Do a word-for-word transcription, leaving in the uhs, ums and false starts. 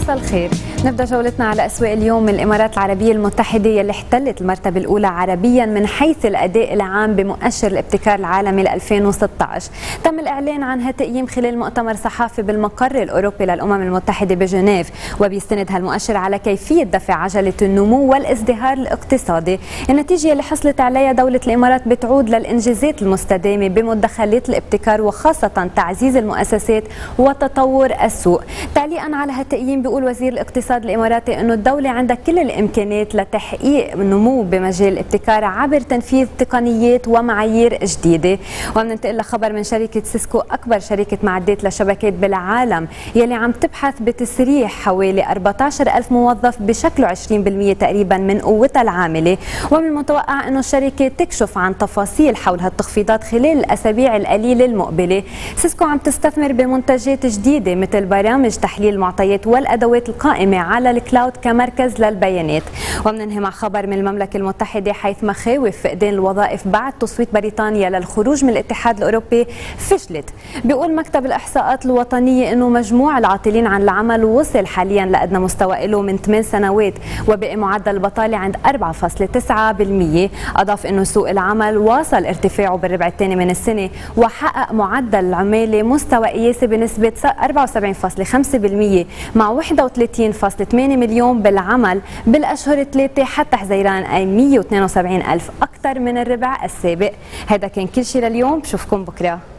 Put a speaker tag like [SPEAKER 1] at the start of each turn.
[SPEAKER 1] مساء الخير. نبدأ جولتنا على أسواق اليوم من الإمارات العربية المتحدة يلي احتلت المرتبة الأولى عربيا من حيث الأداء العام بمؤشر الابتكار العالمي ل ألفين وستة عشر. تم الإعلان عن هالتقييم خلال مؤتمر صحافي بالمقر الأوروبي للأمم المتحدة بجنيف، وبيستند هالمؤشر على كيفية دفع عجلة النمو والازدهار الاقتصادي. النتيجة اللي حصلت عليها دولة الإمارات بتعود للإنجازات المستدامة بمدخلات الابتكار وخاصة تعزيز المؤسسات وتطور السوق. تعليقا على هالتقييم بيقول وزير الاقتصاد الإماراتي أنه الدولة عندها كل الإمكانات لتحقيق النمو بمجال الابتكار عبر تنفيذ تقنيات ومعايير جديدة. وبننتقل لخبر من شركة سيسكو، أكبر شركة معدات لشبكات بالعالم يلي عم تبحث بتسريح حوالي أربعة عشر ألف موظف بشكل عشرين بالمئة تقريبا من قوتها العاملة. ومن المتوقع أنه الشركة تكشف عن تفاصيل حول هالتخفيضات خلال الأسابيع القليلة المقبلة. سيسكو عم تستثمر بمنتجات جديدة مثل برامج تحليل المعطيات والأدوات القائمة على الكلاود كمركز للبيانات. وبننهي مع خبر من المملكة المتحدة، حيث مخاوف فقدان الوظائف بعد تصويت بريطانيا للخروج من الاتحاد الأوروبي فشلت. بيقول مكتب الإحصاءات الوطنية أنه مجموع العاطلين عن العمل وصل حاليا لأدنى مستوى له من ثمان سنوات، وبقي معدل البطالة عند أربعة فاصلة تسعة بالمئة. أضاف أنه سوق العمل واصل ارتفاعه بالربع الثاني من السنة، وحقق معدل العمالة مستوى قياسي بنسبة أربعة وسبعين فاصلة خمسة بالمئة مع واحد وثلاثين فاصلة ثمانية مليون بالعمل بالأشهر الثلاثة حتى حزيران، أي مئة واثنين وسبعين ألف أكثر من الربع السابق. هذا كان كل شيء لليوم، بشوفكم بكرة.